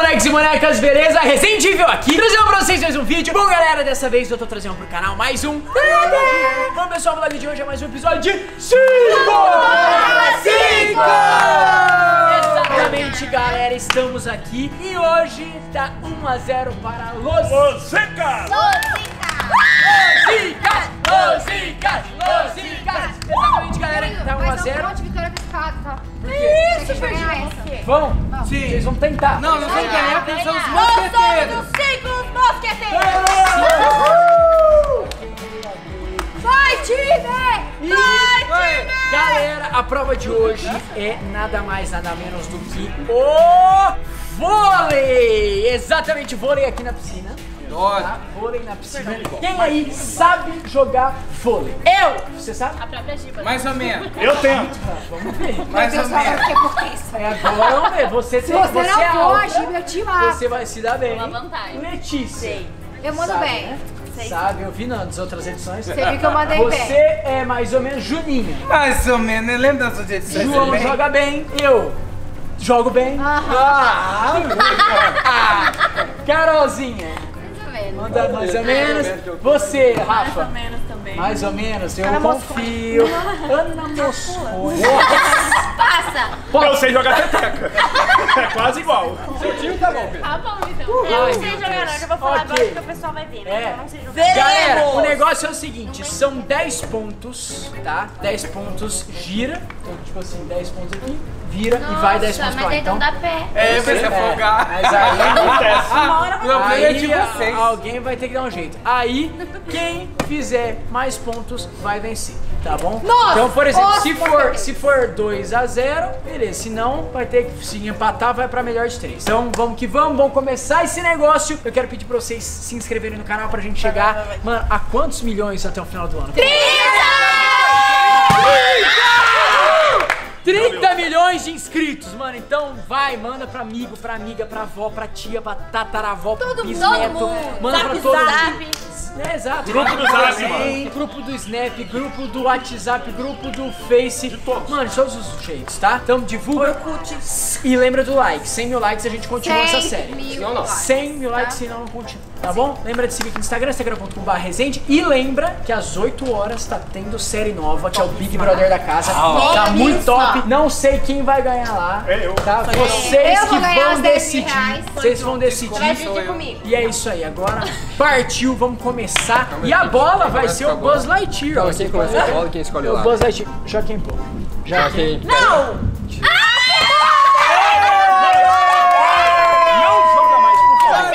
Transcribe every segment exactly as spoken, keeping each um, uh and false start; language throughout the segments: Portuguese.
bonecos e bonecas, beleza? Resident Evil aqui, trazendo pra vocês mais um vídeo. Bom, galera, dessa vez eu tô trazendo pro canal mais um. Bom, pessoal, o vlog de hoje é mais um episódio de cinco! Exatamente, galera, estamos aqui e hoje tá um a zero para Los Losicas! Losicas! Losicas! Losicas! Exatamente, galera, tá um a zero. Vai ser um monte de vitória fiscada, tá? Por quê? Isso, Fernando. Vão? Sim. Vocês vão tentar. Não, não vamos ganhar porque são os Nós somos mosqueteiros. os cinco mosqueteiros! Vai, time! E, Vai, time! galera, a prova de hoje é nada mais, nada menos do que o vôlei! Exatamente, vôlei aqui na piscina. Tá? Vôlei na piscina. Quem aí sabe jogar vôlei? Eu! Você sabe? A própria Giba. Mais ou menos. Eu tento. Vamos ver. Mais ou menos. É, agora vamos ver. Você Se tem, você você não é for, alta, Giba, eu te mato. você vai se dar bem. Uma vantagem. Letícia. Sei. Eu mando Sabe, bem. né? Sei. Sabe, eu vi nas outras edições. Você viu que eu mandei Você bem. é mais ou menos Juninha. Mais ou menos. Eu lembro das edições. João também. joga bem, eu jogo bem. Aham. Ah, ah, Carolzinha, Mais ou menos. manda mais ou menos. Você, Rafa, Mais ou menos também. mais ou menos, eu Ana confio. Ana Moscone. Passa! Eu sei jogar peteca. É quase igual. Seu time tá bom. Tá bom, então. Ai, Eu não sei meu jogar Deus. não, que eu vou falar Ok. agora porque o pessoal vai ver, né? É. Eu não sei jogar. Galera, o negócio é o seguinte, são dez pontos, tá? dez pontos gira, então tipo assim, dez pontos aqui, vira e vai dez pontos mas pra lá. aí Então, não dá pé. É, vai se afogar. mas aí Acontece. Uma hora vai O problema é Aí de a- vocês. alguém vai ter que dar um jeito. Aí, quem fizer mais pontos vai vencer, tá bom? Nossa! Então, por exemplo, Nossa, se por for, favor. se for dois a zero, beleza. Se não, vai ter que, se empatar, vai pra melhor de três. Então, vamos que vamos, vamos começar esse negócio. Eu quero pedir pra vocês se inscreverem no canal pra gente chegar, mano, a quantos milhões até o final do ano? trinta milhões de inscritos, mano. Então vai, manda pra amigo, pra amiga, pra avó, pra tia, pra tataravó, pro Todo bisneto. mundo. Manda pra Zap, todo zap. mundo. É, exato. Grupo do Zap, mano. Grupo do Snap, grupo do WhatsApp, grupo do Face. De todos. Mano, de todos os jeitos, tá? Então divulga. E lembra do like. cem mil likes a gente continua essa série. Mil likes, cem mil likes, senão não continua. Tá bom? Lembra de seguir aqui no Instagram, instagram ponto com barra resende. E lembra que às oito horas tá tendo série nova, que é o Big Brother da casa. Tá muito top. Não sei quem vai ganhar lá. É eu. Tá? Vocês Eu vou que ganhar vão os dez mil decidir. reais. Vocês vão decidir. Vai dividir comigo. E é isso aí, agora partiu, vamos começar. E a bola vai ser o Buzz Lightyear. ó. Quem começa a bola, quem escolhe O lá? Buzz Lightyear. Joaquim Pô. Joaquim. Não! Não joga mais, por favor.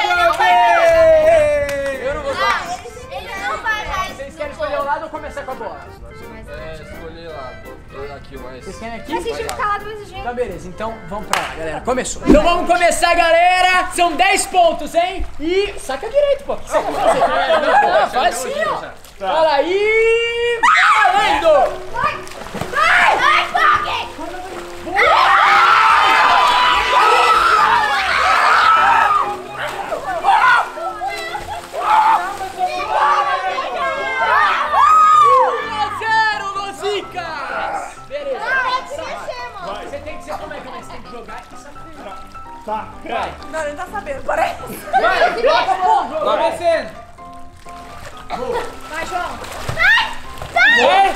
Eu não vou falar. Ele não vai mais. Vocês querem escolher o lado ou começar com a bola? É, escolhi lá, vou aqui mais. Vocês querem aqui? Mas a gente fica calado desse jeito. Tá, beleza. Então vamos pra lá, galera. Começou. Então vamos começar, galera. São dez pontos, hein? E saca direito, pô. O que você quer fazer? Não, não, faz assim, ó. Fala aí. Valendo! Vai! Vai! Vai, Fog! um a zero, Losicas! Beleza. Você tem que ser como é que você tem que jogar e saber. Tá, vai. Não, ele não tá sabendo, parece. Vai, coloca a mão, jogo. Vai vencendo. Vai, João! Vai.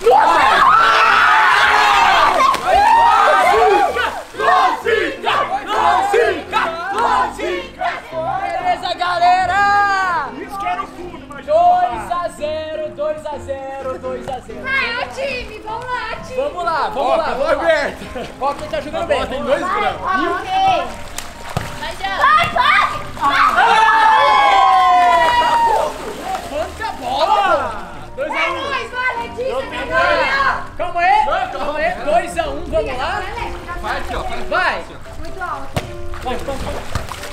Losica! Losica! Losica! Beleza, galera! Isso que era o fundo, mas dois a zero, dois a zero, dois a zero. Vai, ô time! Vamos lá, time! Vamos lá, vamos lá, vamos lá. Ó, quem tá jogando bem. tem dois brancos. Ok! Vai, João! Vai, Fog! Levanta a bola! dois a É um. nóis, vai, Letícia! Eu tá tenho ganhando. Calma aí, calma aí. dois a um, vamos lá. Vai aqui, ó. Vai. Vai. Muito alto. Vai, vamos, vamos.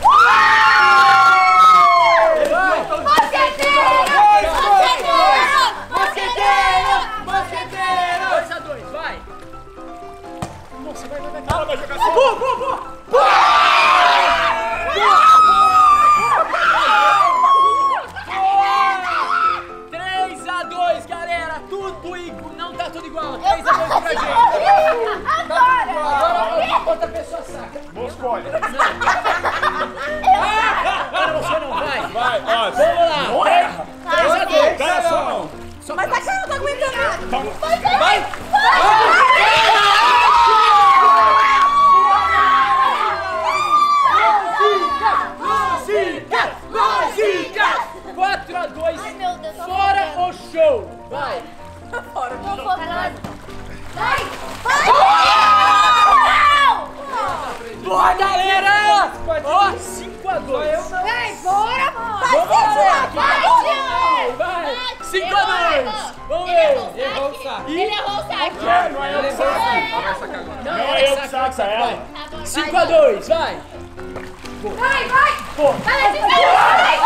Mosqueteiro! Mosqueteiro! Mosqueteiro! Mosqueteiro! dois a dois, vai. Nossa, vai, vai, vai. Ela vai jogar só. Boa, boa, boa. três a dois, galera. Tudo igual. Não tá tudo igual. três a dois pra gente. Agora! Agora outra pessoa saca. Moscone. Não. show! Vai! Fora, Não vou falar. Vai! Boa, galera! Ó, cinco a dois. Vai, bora! Vamos, galera! Vai, Vai! Vai! cinco a dois. Vamos ver! Errou o saque. Ele errou o saque. Não é eu que saco. Não, Não é eu que saco, é ela. Tá bom, cinco vai, a dois, vai! Vai, vai! Pô! Vai, vai,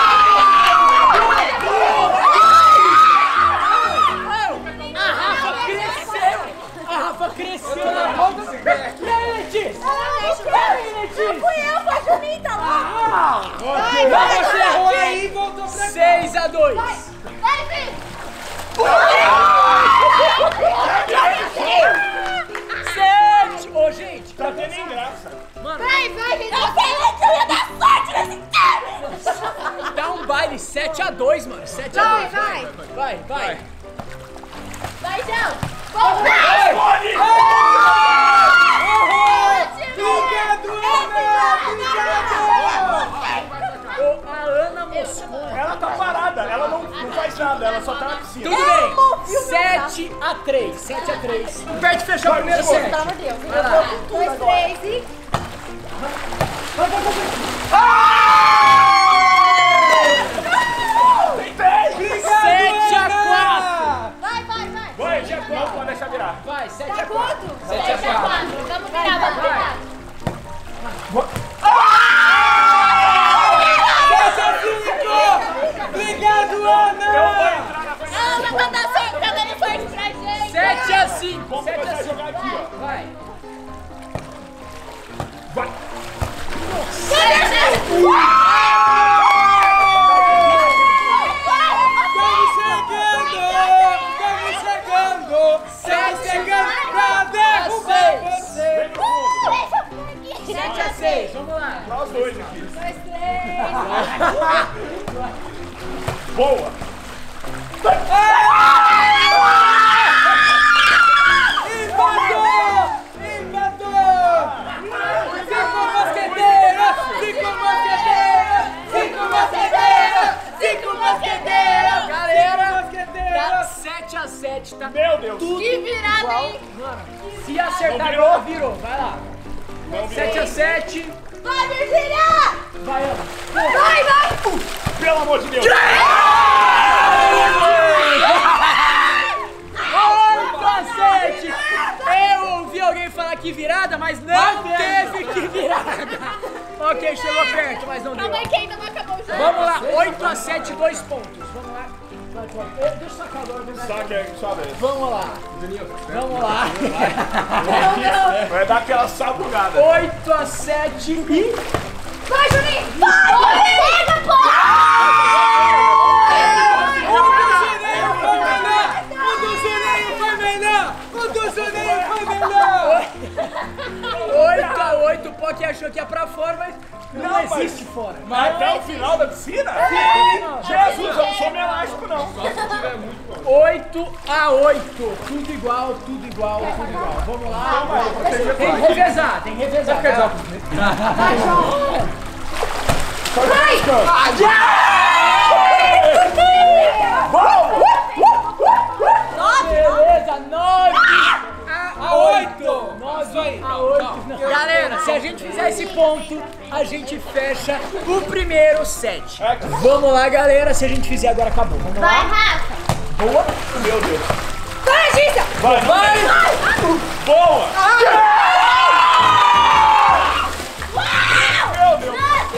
A Rafa cresceu! A Rafa cresceu na volta do pé! E aí, Letícia? E aí, Letícia? Fui eu, foi a Junita lá! Vai, vai, você errou aí e voltou pra cá! seis a dois! vai, vai. sete! Ô, gente! Tá tendo nem graça. Mano, Vai, vai, gente! Eu falei que eu ia dar sorte nesse cara! dá um baile sete a dois, mano! sete a Vai, dois! vai! Vai, vai! Vai, João. Vamos, Pode! Obrigado, Ô, a Ana Moscou! Ela tá parada, ela não, não faz nada, ela só tá na piscina. Tudo bem! sete a três! sete a três! O Pet fechou o primeiro set! Pelo amor de Deus, Vai eu lá. tô com tudo agora. Dois, três e... sete a quatro! vai, vai, vai. Vai, dia quatro, pode deixar virar. Vai, sete a Tá quatro! quanto? sete a quatro. Vamos virar, vamos virar. Obrigado, Eu vou Ana! entrar na frente. Não, mas tá dando sorte, tá dando sorte pra gente. sete a cinco! Vamos sete a começar a cinco! jogar aqui, ó. Vai! Vai. Estamos chegando! Estamos chegando! Estamos chegando pra derrubar você! Vem pro fundo. sete a seis! Vamos lá! Nós dois aqui. Dois, três... Boa. Empatou! Empatou! Cinco mosqueteiros! Cinco mosqueteiros! Cinco mosqueteiros! Cinco mosqueteiros! Galera, Mosqueteiros! tá sete a sete, tá Meu Deus. tudo Que virada, igual. hein? Mano, se acertar Não virou. agora, virou. Vai lá. Não virou. sete a sete. Vai, Virgínia! Vai, Ana. Vai, vai! Pelo amor de Deus. oito a sete. Eu ouvi alguém falar que virada, mas não teve que virada. Ok, chegou perto, mas não deu. Calma aí que ainda não acabou o jogo. Vamos lá, oito a sete, dois pontos. Vamos lá. Vai, vai. Eh, Deixa eu sacar agora, verdade. Saque aí, sua vez. Vamos lá. Vamos lá. Vai dar aquela sabugada. oito a sete e... Vai, Juninho! Vai! Pega, pô! O do Juninho foi melhor! O do Juninho foi melhor! oito a oito, o Pocky achou que ia pra fora, mas não, Não, mas- existe fora. Mas até o final da piscina? Jesus, eu não sou meio elástico, não. oito a oito, tudo igual, tudo igual, tudo igual. Vamos lá. Tem que revezar, tem que revezar. Vai, João. Beleza, nove a oito. nove a oito. Galera, se a gente fizer esse ponto, a gente fecha o primeiro set. Vamos lá, galera. Se a gente fizer agora, acabou. Vamos Vai, lá. Rafa. Boa. Meu Deus. Vai, Gícia! Vai, vai. Boa. Meu Deus.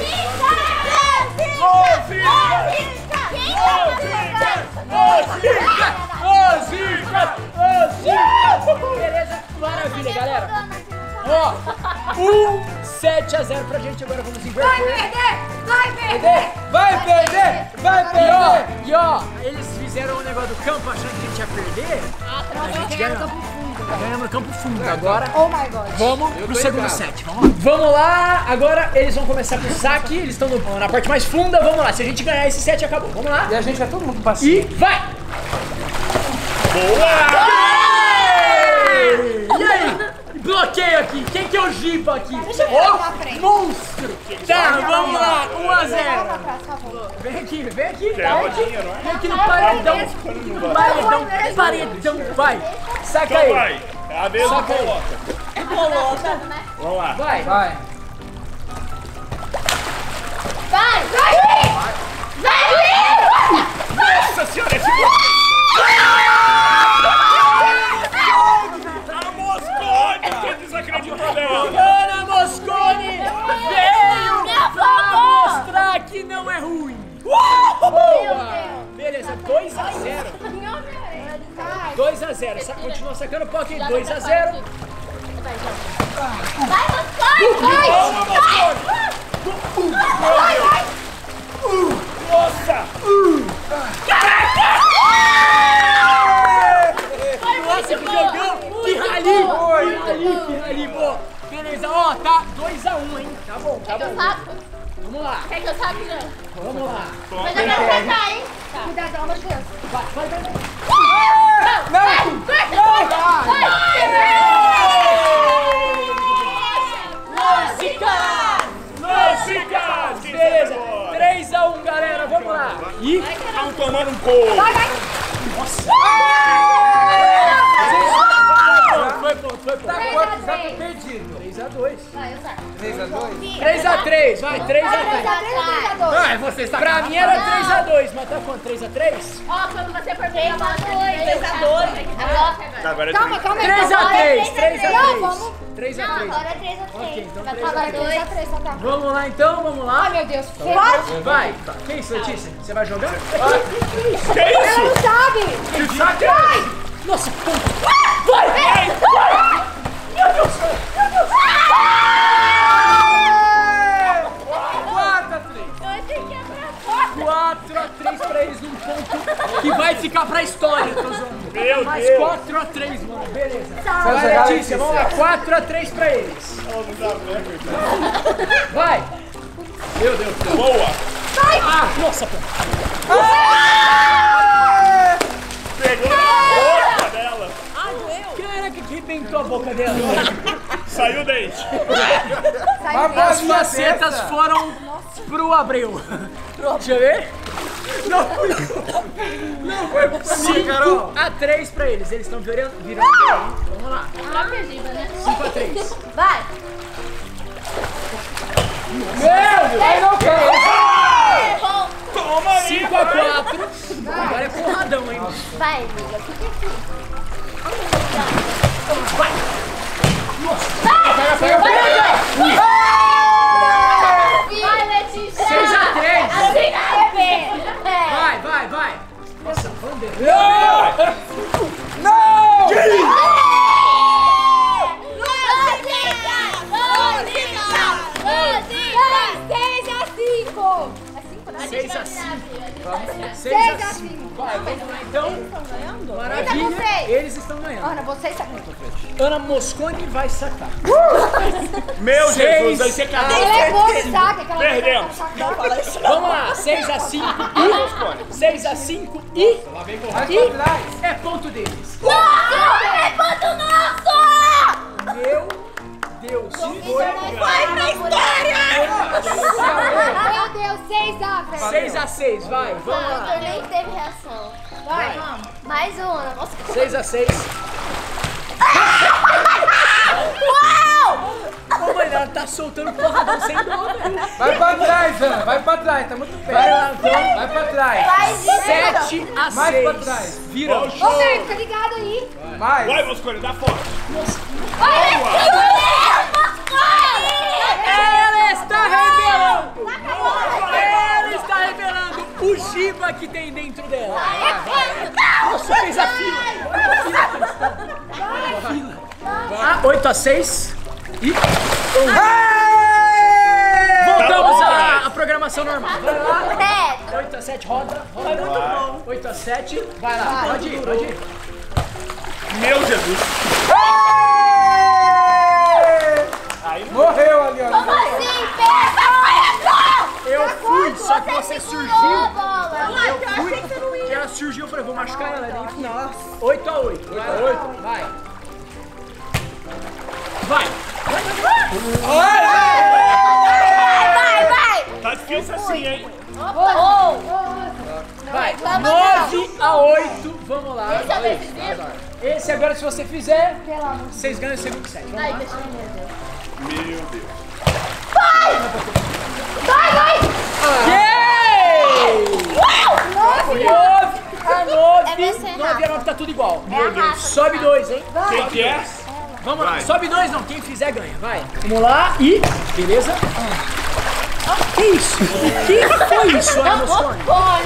Ô, Zica! Ô, Zica! Beleza? Maravilha, galera. Ó, um sete a zero pra gente. Agora vamos Vai inverter. perder! Vai perder! Vai perder! Vai E perder! ó, e ó, eles fizeram o negócio do campo achando que a gente ia perder. A gente ganhou. Ganhamos no campo fundo. Agora Oh my god! vamos pro segundo set. Vamos lá. Vamos lá. Agora eles vão começar com o saque. Eles estão no- na parte mais funda. Vamos lá. Se a gente ganhar esse set, acabou. Vamos lá. E a gente é todo mundo passivo. E vai! Boa. E aí? Bloqueio aqui. Quem que é o Giba aqui? Deixa eu virar pra Ó, frente. monstro! Tá, vamos lá, um a zero. Vem aqui, vem aqui. Vem aqui, vem aqui no paredão. Paredão, paredão, vai. Saca aí. Vai. É a vez do coloca. Coloca. Vamos lá. Vai, vai. Vai, vai, vai, vai. Nossa senhora, esse gol. A Moscone, tô desacreditando dela. Ana Moscone veio pra mostrar que não é ruim. Boa! Beleza, dois a zero. dois a zero. Continua sacando o pocket. dois a zero. Vai, Moscone, vai. Vai, vai. Nossa! Nossa, que jogão! Que rali! Que rali, que rali, boa! Beleza, ó, tá dois a um, hein? Tá bom, tá Quer que eu bom. saco? Vamos lá, Quer que eu saque, não? vamos lá. Mas eu quero acertar, hein? Cuidado, pelo amor de Deus. Vai, vai, vai. Vai! Música! Beleza, três a um, galera, vamos lá. E... Estão tomando um gol. Vai, vai. Foi ponto, foi ponto. três a três. três a dois. Vai, eu saco. três a três, vai, três a três três. a três ou três a dois? Vai, você está. Pra mim era três a dois, mas tá quanto? três a três? Ó, quando você for pegar a bola, três a dois. Agora é Calma, calma aí. três a Agora é três, três a Não, três. vamos. três a Não, três. agora é três a três. Ok, então três a Agora é três. três a três, tá, tá. Vamos lá então, vamos lá. Ai, meu Deus. Pode? Vai. Que isso, Letícia? Você vai jogando? Que Ela isso? não sabe. Que saque é esse? Nossa, ponto. Vai, vai, vai. Meu Deus. Meu Deus. quatro a três. Eu achei que ia pra fora. quatro a três pra eles num ponto que vai ficar pra história, tô zoando. Meu Mas Deus. quatro a três, mano, beleza. Vai Vai, Letícia, vamos lá, quatro a três pra eles. Vai. Meu Deus do céu. Boa. Ah, nossa, pô. Pegou na boca dela. Caraca, que arrebentou a boca dela. Saiu o dente. As facetas foram pro Abreu. Deixa eu ver. Não foi. Não foi. cinco a três pra eles. Eles estão virando. virando bem. Vamos lá. Tá perdida, né? cinco a três. Vai. Meu Deus! Aí não quer. Toma aí. cinco a quatro. Agora é porradão, hein? Vai, amiga. Fica aqui. Vai. Vai, Pega, pega, pega. Vai, Letícia! seis a três. Assim que é bem. É. Vai, vai, vai. Nossa, bandeira. seis a cinco. seis a cinco. seis seis a a cinco. cinco. Vai, vamos lá então. Quem Maravilha. tá com seis? Eles estão ganhando. Ana, vocês sabem. Ana Moscone vai sacar. Meu Seis. Jesus, aí você acabou. Ela é boa de saco, aquela Perdemos. Não fala isso. Vamos lá, seis a cinco e... seis a cinco e... e é ponto deles. Nossa, é ponto nosso! Meu Deus. Vai pra história! Meu Deus, seis a velho. seis a seis, vai, vamos lá. nem teve reação. Vai, mais uma. Nossa, seis a seis. uau! Ô, mãe, ela tá soltando porradão sem dó, velho. Vai pra trás, Ana, vai pra trás, tá muito perto. Vai lá, então. Vai pra trás. Faz isso. sete a seis. Mais pra trás. Vira. Ô, Fer, fica ligado aí. Mais. Vai, Moscone, dá forte. Vai, Ela está revelando. Ela está revelando o Giba que tem dentro dela. Nossa, fez a fila. Olha a fila. Ah, oito a seis. E... Voltamos à, à programação normal. Vai lá. oito a sete, roda. roda. Foi muito bom. oito a sete. Vai lá, pode ir, pode ir. Meu Jesus. Aí morreu ali, ó. Como assim? Pega! Eu fui, só que você surgiu. Eu Eu fui. E ela surgiu, eu falei, vou machucar ela. Nossa. oito a oito. oito a oito. Vai. Vai. Vai, difícil assim, hein? Opa! Vai, nove a oito, vamos lá. Esse é o decisivo? Esse agora, se você fizer, Pelo amor de vocês ganham o segundo set. Vamos Ai, lá. deixa eu ver. Meu Deus. Vai, vai! nove a nove. É você, nove a nove tá tudo igual. É a raça. Sobe dois, hein? Quem que é? Vamos lá, Vai. sobe dois não, quem fizer ganha, vai. Vamos lá e... Beleza? Ah, que isso? O que foi isso, Ana Moscone?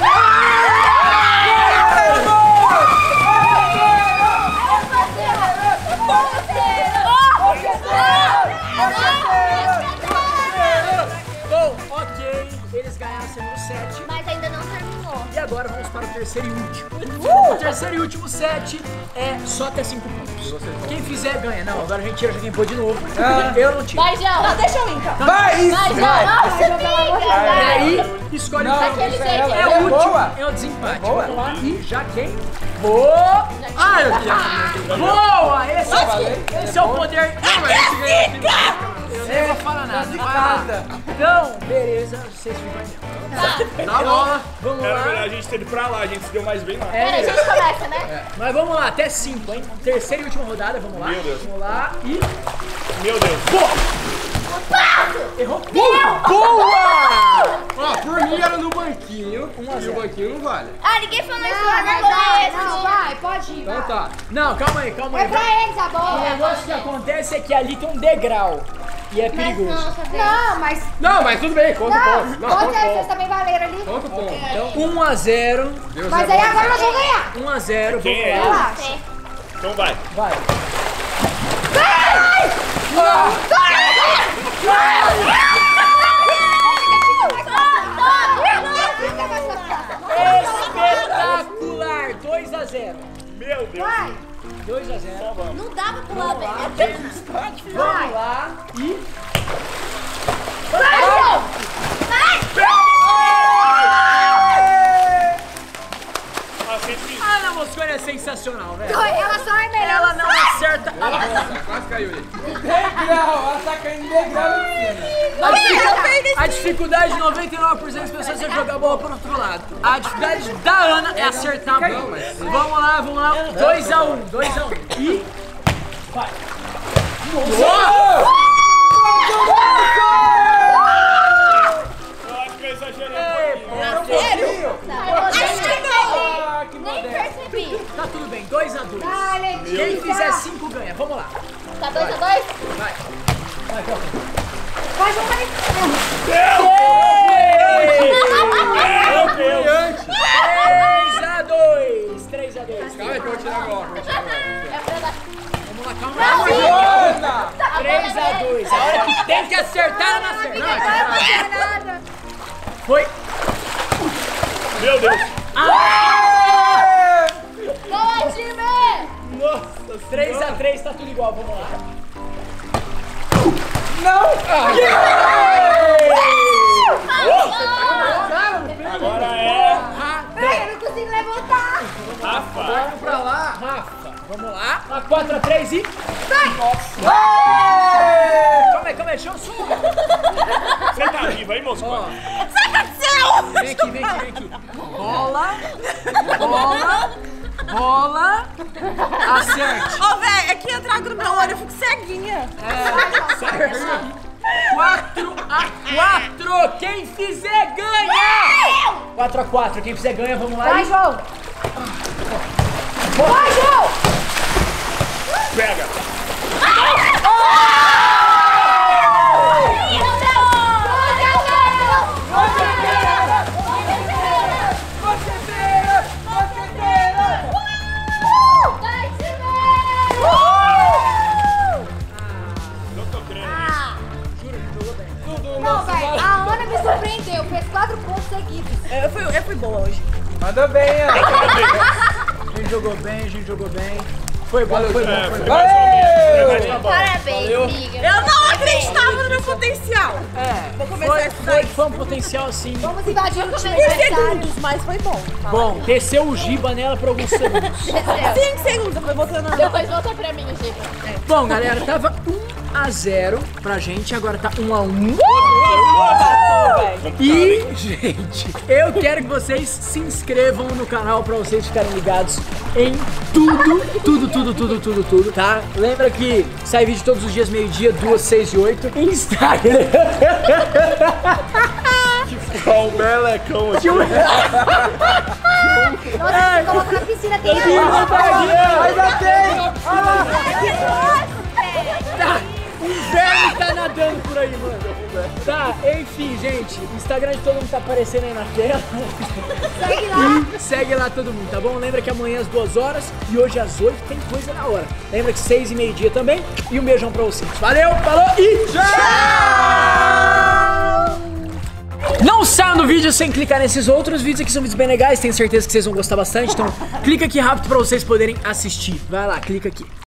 Bom, ok, eles ganharam o segundo set. Mas ainda não terminou. E agora vamos para o terceiro e último. O terceiro e último set é só até cinco pontos. Quem fizer ganha. Não, agora a gente tira quem pôr de novo. Eu não tiro. Vai, João. Não, deixa eu ir, então. Vai, isso! Vai, João. Nossa, amiga. E aí, escolhe o Não, que Daquele deixa jeito. ela, é ela o é último. boa. É o desempate. Boa. Vamos lá. E já quem? Boa! Ah, eu tinha. Boa! Esse, é, esse é o poder. Não, mas esse ganha. Eu não vou falar nada. Vai lá. Então, beleza, vocês ficam aí. Tá bom. Vamos Era melhor lá. a gente ter ido pra lá, a gente se deu mais bem lá. Pera, a gente começa, né? Mas vamos lá, até cinco, hein? Terceira e última rodada, vamos lá. Meu Deus. Vamos lá e. Meu Deus. Errou. Boa! Ó, por mim era no banquinho. E o banquinho não vale. Ah, ninguém falou isso Não, lá vai, na vai, bola. não, vai, pode ir. Então vai. tá. Não, calma aí, calma É aí. pra eles a O bola. negócio que acontece é que ali tem um degrau. E é perigoso. Não, mas. Não, mas tudo bem, conta o ponto. Não, Não, quanto conta é o vocês ponto. também valeram ali? Conta o ponto. um a zero. Deus Mas é aí bom. agora nós vamos ganhar. um a zero, Quem vamos é? lá. Relaxa. Então vai. Vai. Espetacular! dois a zero. Meu Deus. Vai, dois a zero. Não dá pra pular bem. Vamos lá e. vai, João. Ah, sempre... A Ana Moscone é sensacional, velho. Ela só é melhor. Ela não acerta a bola. Quase caiu ele. Degrau, ela tá caindo em degrau em cima. A dificuldade, a dificuldade de noventa e nove por cento das pessoas é jogar a bola pro outro lado. A dificuldade da Ana é acertar a bola. Vamos lá, vamos lá. dois a um, dois a um. E. Vai. Nossa! Eu acho que eu exagerei um pouquinho. Sério? Acho que não. Ah, que Nem moderno. percebi. Tá tudo bem, dois a dois. Vai, Letícia. Quem fizer cinco ganha. Vamos lá. Tá dois a dois? Vai. Vai, Pelton. Vai, João, vai. Meu Deus. três a dois. três a dois. Calma aí que eu vou tirar agora. Vou tirar agora. É pra dar. Vamos lá, calma aí. Ana! três a dois. A hora que tem que acertar, ela não acerta. Não vai fazer nada. Foi. Meu Deus. Boa, time! Nossa, três a três, tá tudo igual. Vamos lá. Agora é... Ai, eu não consigo levantar. Rafa. Vamos pra lá, Rafa. Vamos lá. Na quatro a três e. Calma aí, calma aí, deixa eu subir. Você tá vivo aí, moço? Ó. Vem aqui, vem aqui, vem aqui. Bola, bola, bola. Acerte. Ô, velho, é que entra água no meu olho, eu fico ceguinha. quatro a quatro. Quem fizer ganha. quatro a quatro. Quem fizer ganha, vamos lá. Vai, e- João. Vai, João. Pega. Não tô crendo nisso. Não, velho, a Ana me surpreendeu. Fez quatro pontos seguidos. Eu fui, eu fui boa hoje. Mandou bem, Ana. A gente jogou bem, a gente jogou bem. Foi bom, foi bom, É, foi foi bom. mais ou menos. Mas tá bom. Parabéns, amiga. Eu não acreditava no meu potencial. É, começar a foi, estudar foi, isso. foi um potencial assim. Vamos invadir o time Por adversário. segundos, mas foi bom. Bom, desceu o Giba nela por alguns segundos. Cinco segundos, eu fui botando na... Depois volta pra mim, Giba. Bom, galera, tava um a zero pra gente, agora tá um a um. velho. E gente, eu quero que vocês se inscrevam no canal pra vocês ficarem ligados em tudo, tudo, tudo, tudo, tudo, tudo, tá? Lembra que sai vídeo todos os dias, meio-dia, duas, seis e oito. Instagram. Qual melecão aqui. Nossa, você coloca na piscina, tem Ainda tem! Olha lá! Tá, o inverno tá nadando por aí, mano. Tá, enfim, gente, o Instagram de todo mundo tá aparecendo aí na tela. Segue lá. E segue lá todo mundo, tá bom? Lembra que amanhã às duas horas e hoje às oito tem coisa na hora. Lembra que seis e meio-dia também. E um beijão pra vocês. Valeu, falou e tchau! Não saiam do vídeo sem clicar nesses outros vídeos aqui, são vídeos bem legais, tenho certeza que vocês vão gostar bastante, então clica aqui rápido pra vocês poderem assistir. Vai lá, clica aqui.